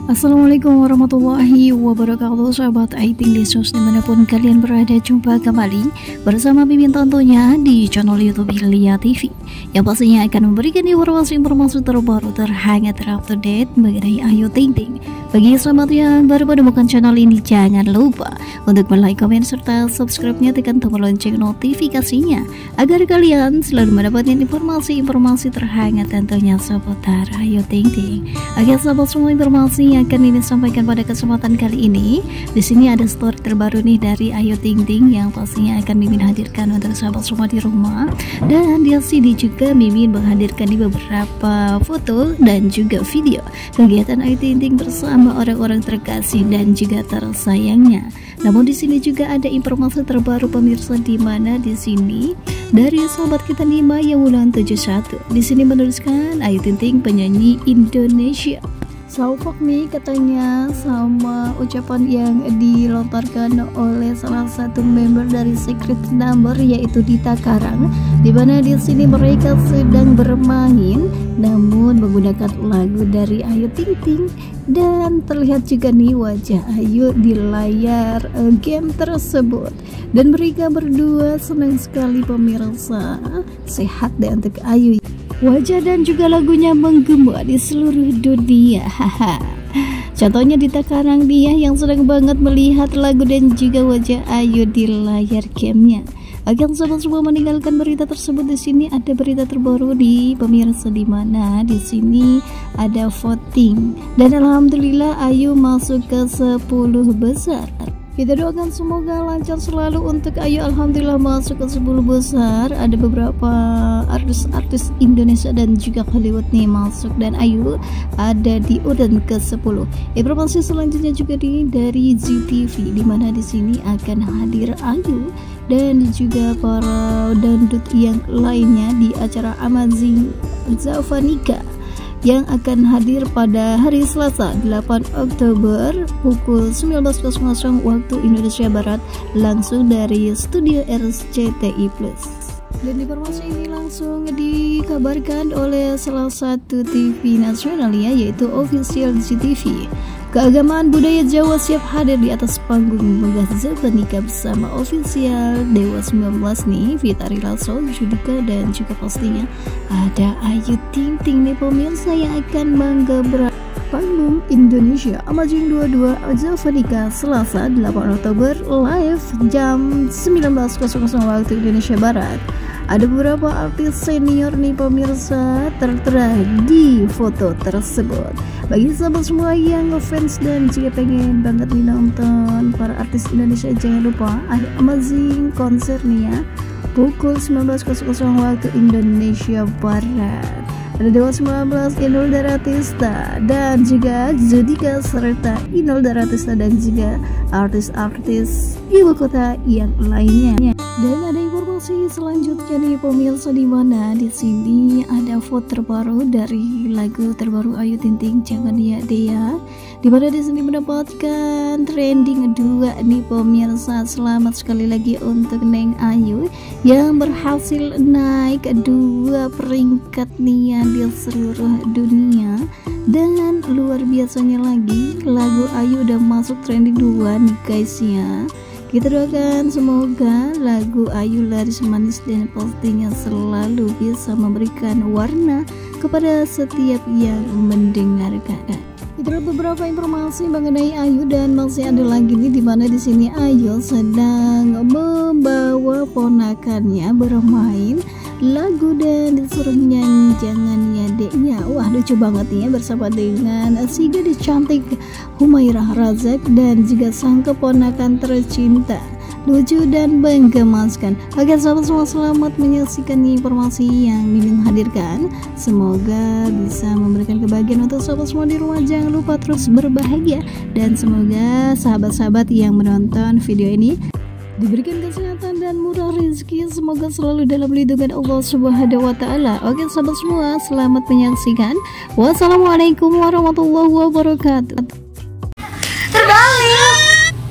Assalamualaikum warahmatullahi wabarakatuh, sahabat Aiting Lesus dimanapun kalian berada. Jumpa kembali bersama Mimin tentunya di channel YouTube Hilya TV yang pastinya akan memberikan informasi-informasi terbaru, terhangat, terupdate mengenai Ayu Ting Ting. Bagi sahabat yang baru menemukan channel ini, jangan lupa untuk like, komen, serta subscribe-nya, tekan tombol lonceng notifikasinya agar kalian selalu mendapatkan informasi-informasi terhangat tentunya seputar Ayu Ting Ting. Oke sahabat, semua informasi yang akan ini sampaikan pada kesempatan kali ini. Di sini ada story terbaru nih dari Ayu Ting Ting yang pastinya akan Mimin hadirkan untuk sahabat semua di rumah. Dan di sini juga Mimin menghadirkan di beberapa foto dan juga video kegiatan Ayu Ting Ting bersama orang-orang terkasih dan juga tersayangnya. Namun di sini juga ada informasi terbaru pemirsa, di mana di sini dari sahabat kita Nima yang bulan 71 di sini menuliskan Ayu Ting Ting penyanyi Indonesia. Salfok nih katanya sama ucapan yang dilontarkan oleh salah satu member dari Secret Number, yaitu Dita Karang, di mana di sini mereka sedang bermain namun menggunakan lagu dari Ayu Ting Ting, dan terlihat juga nih wajah Ayu di layar game tersebut, dan mereka berdua senang sekali pemirsa. Sehat deh untuk Ayu. Wajah dan juga lagunya menggema di seluruh dunia. Haha. Contohnya Dita Karang, dia yang sedang banget melihat lagu dan juga wajah Ayu di layar gamenya. Agar sahabat semua meninggalkan berita tersebut, di sini ada berita terbaru di pemirsa, di mana di sini ada voting dan alhamdulillah Ayu masuk ke 10 besar. Kita doakan semoga lancar selalu untuk Ayu. Alhamdulillah masuk ke 10 besar. Ada beberapa artis-artis Indonesia dan juga Hollywood nih masuk, dan Ayu ada di urutan ke-10. Informasi selanjutnya juga dari ZTV, di mana di sini akan hadir Ayu dan juga para dandut yang lainnya di acara Amazing Zavanika yang akan hadir pada hari Selasa 8 Oktober pukul 19.00 waktu Indonesia Barat, langsung dari studio RCTI Plus. Dan informasi ini langsung dikabarkan oleh salah satu TV nasional ya, yaitu Official ZTV. Keagamaan budaya Jawa siap hadir di atas panggung megah Zavanika bersama ofisial Dewa 19 nih, Fitri Lasso, Judika, dan juga pastinya ada Ayu Ting Ting nih pemirsa yang akan menggebrak panggung Indonesia Amazing 22 Zavanika Selasa 8 Oktober live jam 19.00 waktu Indonesia Barat. Ada beberapa artis senior nih pemirsa tertera di foto tersebut. Bagi sahabat semua yang ngefans dan jika pengen banget nih nonton para artis Indonesia, jangan lupa ada Amazing konser nih ya, pukul 19.00 waktu Indonesia Barat. Ada Dewa 19, Inul Daratista, dan juga Judika serta Inul Daratista dan juga artis-artis ibu kota yang lainnya. Dan ada informasi selanjutnya nih pemirsa, di mana di sini ada vote terbaru dari lagu terbaru Ayu Ting Ting, Jangan Ya Dea, di mana di sini mendapatkan trending 2 nih pemirsa. Selamat sekali lagi untuk Neng Ayu yang berhasil naik 2 peringkat nih ya di seluruh dunia. Dan luar biasanya lagi, lagu Ayu udah masuk trending 2 nih guys ya. Kita doakan semoga lagu Ayu laris manis dan pastinya selalu bisa memberikan warna kepada setiap yang mendengarkan. Itulah beberapa informasi mengenai Ayu, dan masih ada lagi nih, di mana di sini Ayu sedang membawa ponakannya bermain lagu dan disuruh nyanyi Jangan Ya Deknya. Wah, lucu banget ya, bersama dengan si gadis cantik Humairah Razak dan juga sang keponakan tercinta. Lucu dan menggemaskan. Oke sahabat semua, selamat menyaksikan informasi yang Mimin hadirkan. Semoga bisa memberikan kebahagiaan untuk sahabat semua di rumah. Jangan lupa terus berbahagia, dan semoga sahabat-sahabat yang menonton video ini diberikan kesehatan dan murah rezeki. Semoga selalu dalam lindungan Allah Subhanahu wa Ta'ala. Oke sahabat semua, selamat menyaksikan. Wassalamualaikum warahmatullahi wabarakatuh. Terbalik.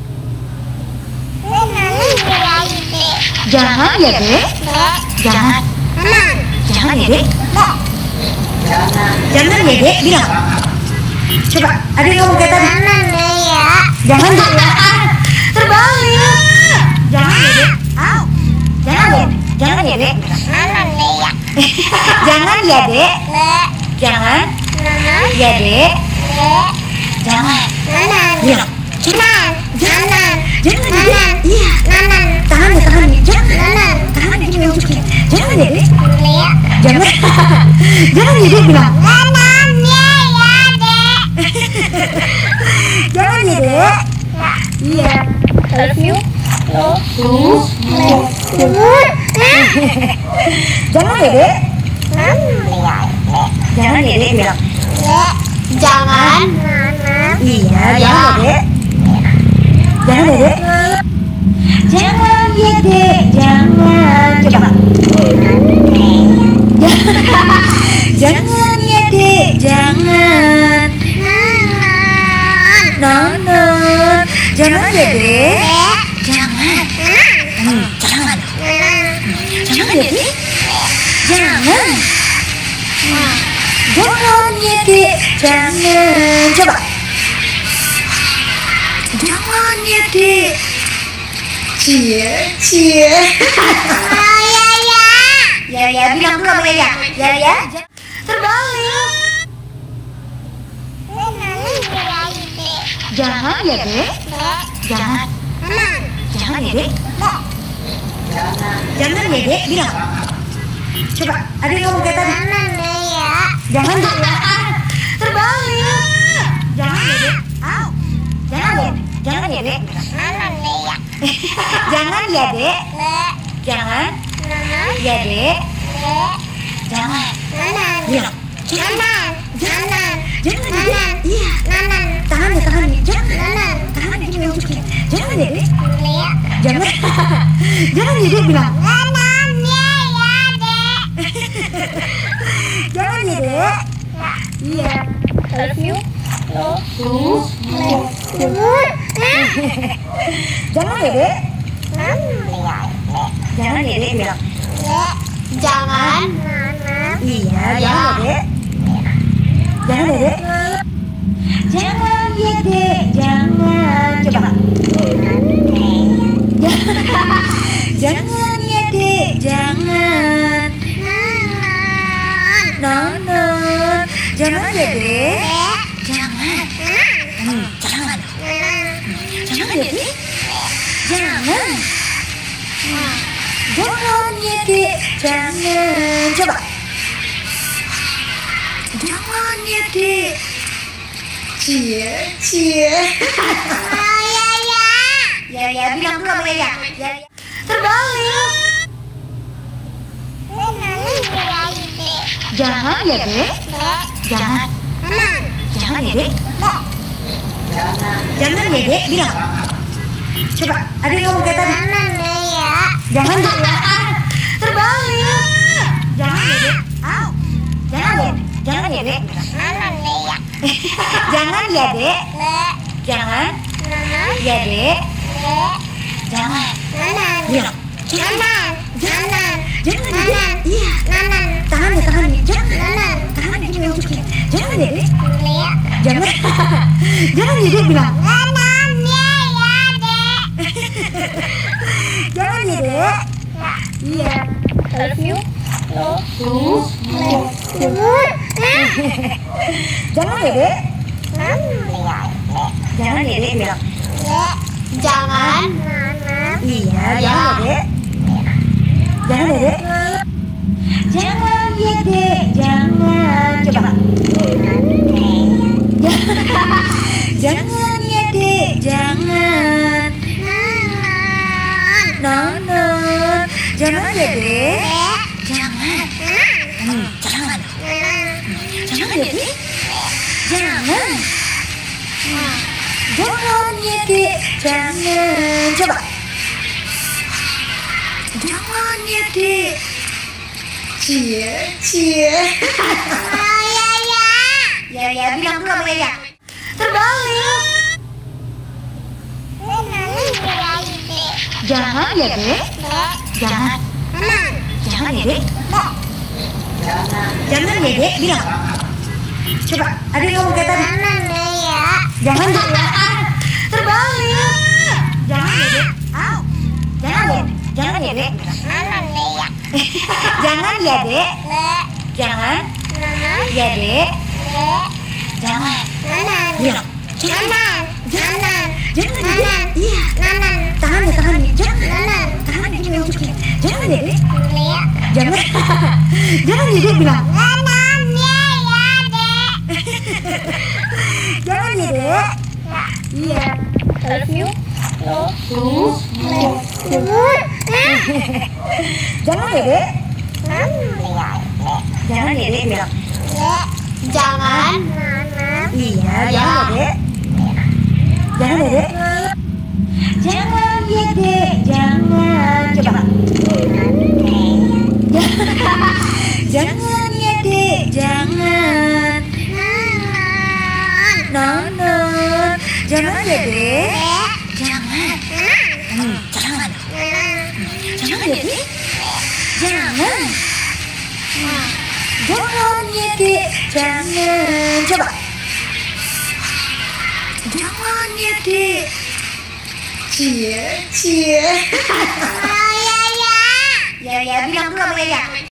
Jangan ya Dek. Jangan. Jangan ya Dek. Jangan ya Dek. Bilang. Coba, Adik ngomong kayak tadi. Jangan deh ya. Jangan deh ya. Terbalik. Jangan ya dek. Au. Jangan ya. Jangan ya dek. Jangan deh ya. Jangan ya dek. Jangan. Ya dek. Jangan. Bilang. Jangan. Jangan. Jangan ya dek. Jangan. Iya. Jangan. Tangan ya tangan ya. Jangan. Jangan. Tangan ya gini unjukin. Jangan ya dek. Ya. Jangan. Jangan ya dek bilang. Jangan ya dek. Jangan ya dek. Iya. Love you. Jangan ya dek. Jangan. Jangan ya dek bilang. Jangan. Iya. Jangan ya dek. Jangan ya dek. Jangan ya dek. Jangan. Coba. Jangan ya dek. Jangan. Nonon. Jangan ya dek. Jangan. Jangan. Jangan ya dek. Jangan. Jangan ya dek. Jangan. Coba. Jangan ya dek. Cie. Ya bilang dulu sama ya. Ya. Terbalik. Jangan ya dek. Jangan. Jangan ya dek. Jangan ya dek. Bilang. Coba. Adik ngomong kayak tadi. Jangan deh ya. Jangan dek ya. Terbalik. Jangan ya dek. Au. Jangan ya. Jangan ya dek. Jangan deh ya. Jangan ya dek. Jangan. Ya dek. Jangan. Bilang. Jangan. Jangan ya dek. Iya. Tangan ya tangan ya. Jangan. Tangan ya gini unjukin. Jangan ya dek. Jangan. Jangan ya dek bilang. Jangan ya dek. Iya. Love you. Jangan ya dek. Jangan ya dek bilang. Jangan. Iya. Jangan ya dek. Jangan ya dek. Jangan ya dek. Jangan. Coba. Jangan ya dek. Jangan. Nonon. Jangan ya dek. Jangan. Jangan. Jangan ya dek. Jangan. Jangan ya dek. Jangan. Coba. Jangan ya dek. Cie. Ya bilang dulu sama ya. Terbalik. Jangan ya dek. Jangan. Jangan ya dek. Jangan ya dek. Bilang. Coba. Adik ngomong kayak tadi. Jangan deh ya. Jangan dek ya. Terbalik. Jangan ya dek. Au. Jangan ya. Jangan ya dek. Jangan deh ya. Jangan ya dek. Jangan. Ya dek. Jangan. Bilang. Jangan. Jangan ya dek. Iya. Tangan ya tangan ya. Jangan. Tangan ya gini unjukin. Jangan ya dek. Jangan. Jangan ya dek bilang. Jangan ya dek. Iya. Love you. Jangan ya dek. Jangan ya dek bilang. Jangan. Iya. Jangan ya dek. Jangan ya dek. Jangan ya dek. Jangan. Coba. Jangan ya dek. Jangan. Nonon. Jangan ya dek. Jangan. Jangan. Jangan ya dek. Jangan. Jangan ya dek. Jangan. Coba. Jangan ya dek. Cie. Ya bilang dulu sama ya. Terbalik. Jangan ya dek. Jangan. Jangan ya dek. Jangan ya dek. Bilang. Coba. Adik ngomong kayak tadi. Jangan deh Jangan deh ya. Terbalik. Jangan ya dek. Au. Jangan ya. Jangan ya dek. Nanan ya. Jangan ya dek. Jangan. Nanan. Ya dek. Jangan. Nanan. Bilang. Jangan. Nanan. Nanan. Jangan ya dek. Nanan. Iya. Nanan. Tahan ya. Jangan. Nanan. Tahan ya dek. Jangan ya dek. Lihat. Jangan. Jangan ya dek bilang. Nanan ya dek. Jangan ya dek. Iya. Love you. Jangan ya dek. Lihat. Jangan ya dek bilang. Jangan. Nanan. Iya. Jangan ya dek. Jangan ya dek. Jangan ya dek. Jangan. Coba. Jangan ya dek. Jangan. Nanan. Jangan ya dek. Jangan. Jangan. Jangan ya dek. Jangan. Jangan ya dek. Jangan. Coba. Jangan ya dek. Cie. Ya ya. Ya bilang dulu sama ya.